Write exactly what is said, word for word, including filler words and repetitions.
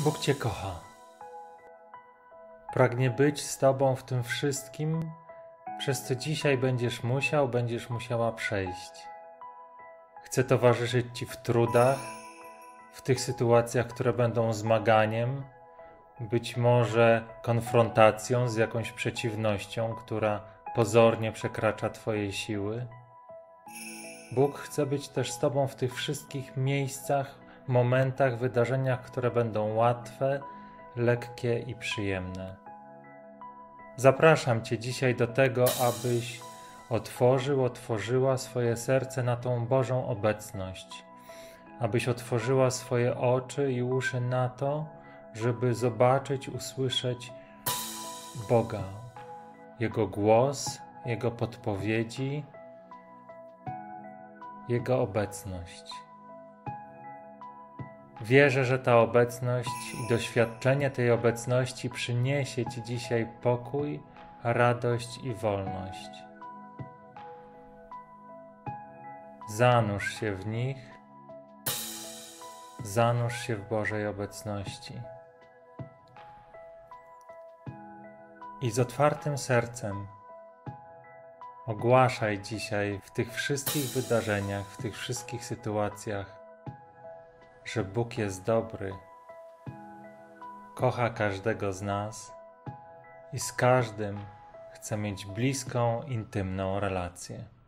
Bóg Cię kocha. Pragnie być z Tobą w tym wszystkim, przez co dzisiaj będziesz musiał, będziesz musiała przejść. Chce towarzyszyć Ci w trudach, w tych sytuacjach, które będą zmaganiem, być może konfrontacją z jakąś przeciwnością, która pozornie przekracza Twoje siły. Bóg chce być też z Tobą w tych wszystkich miejscach, momentach, wydarzeniach, które będą łatwe, lekkie i przyjemne. Zapraszam Cię dzisiaj do tego, abyś otworzył, otworzyła swoje serce na tą Bożą obecność, abyś otworzyła swoje oczy i uszy na to, żeby zobaczyć, usłyszeć Boga, Jego głos, Jego podpowiedzi, Jego obecność. Wierzę, że ta obecność i doświadczenie tej obecności przyniesie Ci dzisiaj pokój, radość i wolność. Zanurz się w nich, zanurz się w Bożej obecności. I z otwartym sercem ogłaszaj dzisiaj w tych wszystkich wydarzeniach, w tych wszystkich sytuacjach, że Bóg jest dobry, kocha każdego z nas i z każdym chce mieć bliską, intymną relację.